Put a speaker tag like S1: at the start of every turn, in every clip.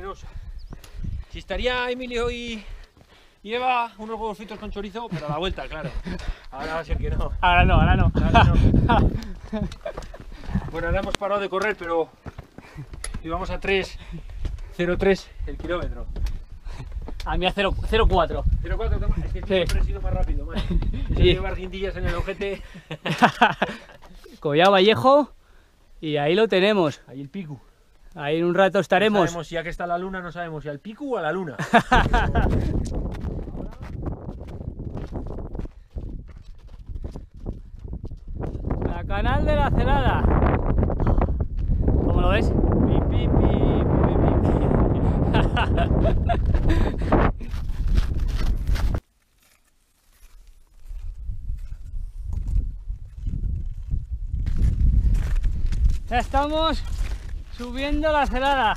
S1: asquerosa. Si estaría Emilio y Eva, unos huevos fritos con chorizo, pero a la vuelta, claro. Ahora va a ser que no.
S2: Ahora no, ahora no.
S1: Ahora no. Bueno, ahora hemos parado de correr, pero íbamos a 3:03 el kilómetro.
S2: A mí a 0,4.
S1: 0,4, es que siempre he sido más rápido, man.
S2: Sí.
S1: Llevar guindillas en el ojete.
S2: Collado Vallejo y ahí lo tenemos.
S1: Ahí el pico.
S2: Ahí en un rato
S1: No
S2: estaremos.
S1: sabemos si ya que está la luna, no sabemos si al pico o a la luna.
S2: La Canal de la Celada. ¿Cómo lo ves?
S1: Pi, pi, pi, pi, pi, pi.
S2: Ya estamos subiendo la Celada.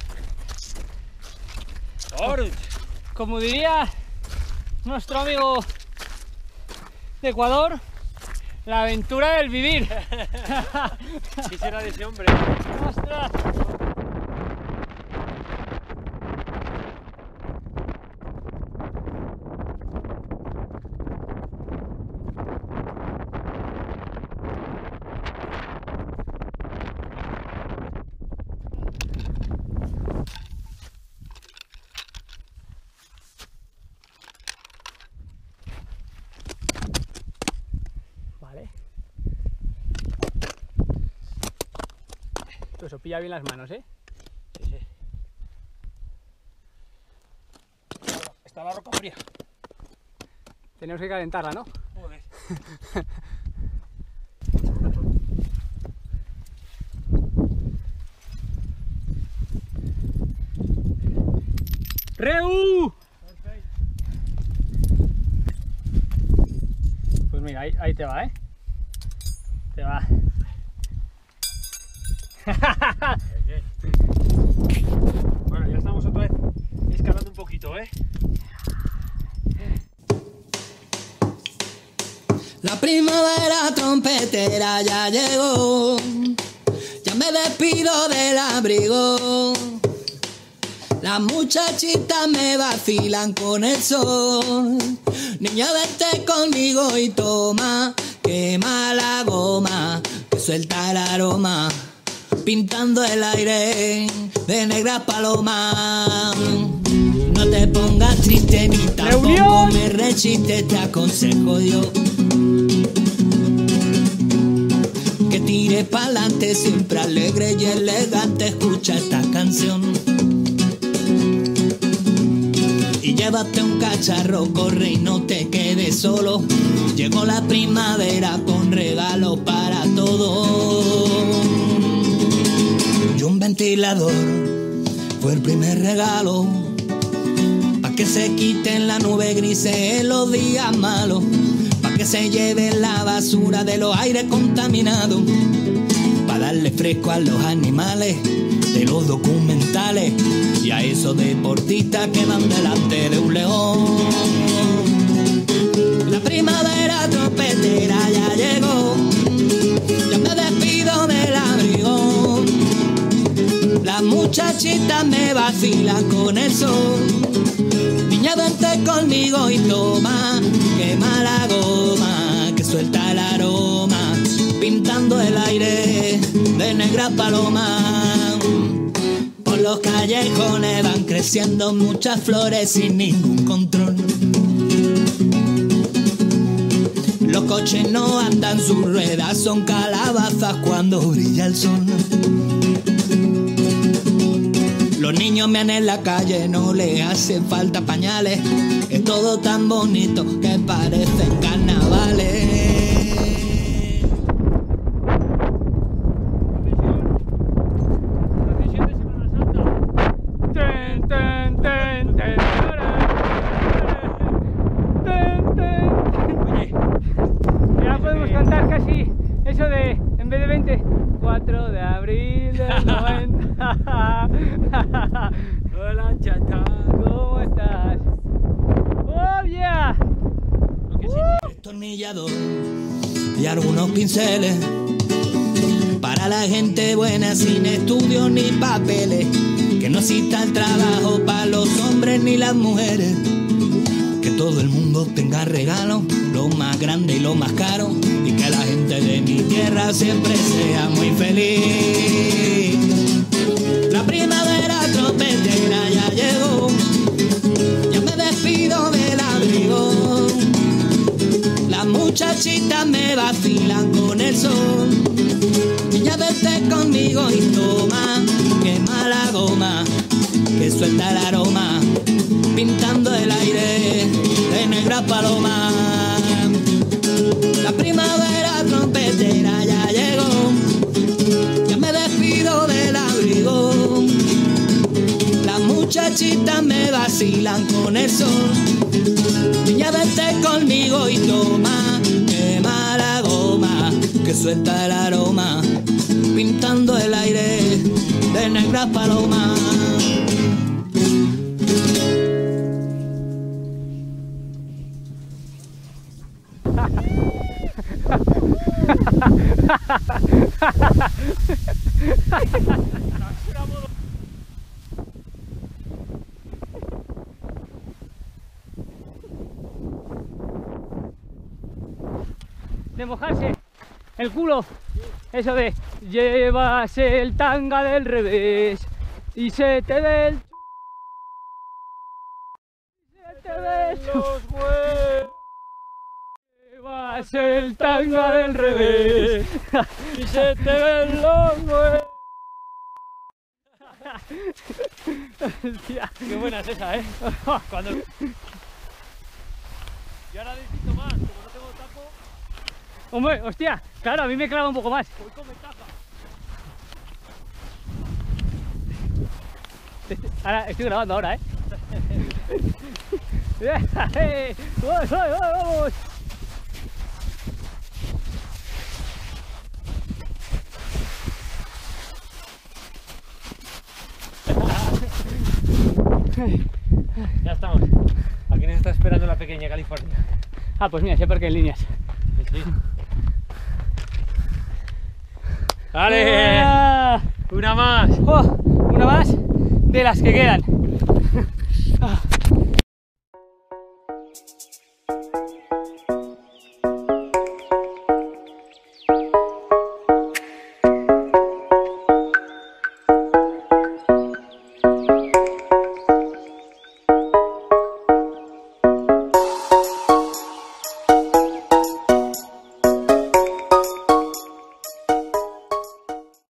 S2: Como diría nuestro amigo de Ecuador, la aventura del vivir.
S1: ¿Qué será de ese hombre?
S2: ¡Ostras! Vale. Eso pilla bien las manos, ¿eh?
S1: Sí, sí. Está la roca fría.
S2: Tenemos que calentarla, ¿no?
S1: Joder.
S2: ¡Reu! Pues mira, ahí te va, ¿eh? Te va.
S1: Bueno, ya estamos otra vez escalando un poquito, ¿eh?
S3: La primavera trompetera ya llegó, ya me despido del abrigo. Las muchachitas me vacilan con el sol. Niña, vente conmigo y toma, quema la goma, que suelta el aroma, pintando el aire de negras palomas. No te pongas triste ni tampoco me rechiste, te aconsejo yo que tires pa'lante, siempre alegre y elegante. Escucha esta canción y llévate un cacharro, corre y no te quedes solo. Llegó la primavera con regalos para todos. Y un ventilador fue el primer regalo, pa' que se quiten la nube grises en los días malos, pa' que se lleven la basura de los aires contaminados, pa' darle fresco a los animales de los documentales y a esos deportistas que van delante de un león. La primavera trompetera ya llegó, ya me despido del abrigo. Las muchachitas me vacilan con el sol. Niña, vente conmigo y toma, quema la goma, que suelta el aroma, pintando el aire de negra paloma. Por los callejones van creciendo muchas flores sin ningún control. Los coches no andan, sus ruedas son calabazas cuando brilla el sol. Los niños mean en la calle, no le hacen falta pañales. Es todo tan bonito que parecen carnavales.
S2: Ya podemos cantar casi eso de, en vez de 20, 4 de abril del 90.
S1: Hola, chata.
S2: ¿Cómo estás? ¡Oh, yeah!
S3: Tornillador y algunos pinceles para la gente buena sin estudios ni papeles, que no exista el trabajo para los hombres ni las mujeres, que todo el mundo tenga regalos, lo más grande y lo más caro, y que la gente de mi tierra siempre sea muy feliz. La primavera trompetera ya llegó, ya me despido del abrigo. Las muchachitas me vacilan con el sol, niña vete conmigo y toma, quema la goma, que suelta el aroma, pintando el aire de negra paloma. La primavera trompetera ya llegó, ya me despido del abrigo. Las muchachitas me vacilan con el sol, niña vete conmigo y toma, quema la goma, que suelta el aroma, pintando el aire de negra paloma.
S2: De mojarse el culo, eso de llevas el tanga del revés y se te ve el los huevos. Llevas el tanga del revés y se te ven los huevos. Hostia, qué buena es esa, ¿eh? Cuando... Y ahora necesito más, como no tengo taco. Hombre, hostia, claro, a mí me clava un poco más. Voy con ventaja. Ahora, estoy grabando ahora, ¿eh? ¡Vamos!
S1: Ya estamos. Aquí nos está esperando la pequeña California.
S2: Ah, pues mira, sé por qué en líneas.
S1: Sí. ¡Vale! Una más.
S2: Oh, una más de las que quedan.